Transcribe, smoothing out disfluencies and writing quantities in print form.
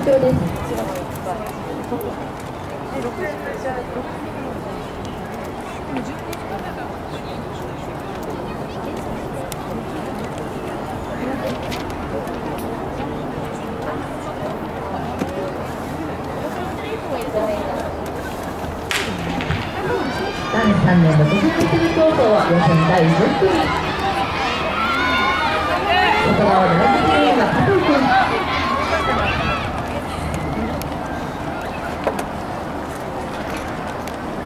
表です。男子3年60メートル競争は予選第10組。外側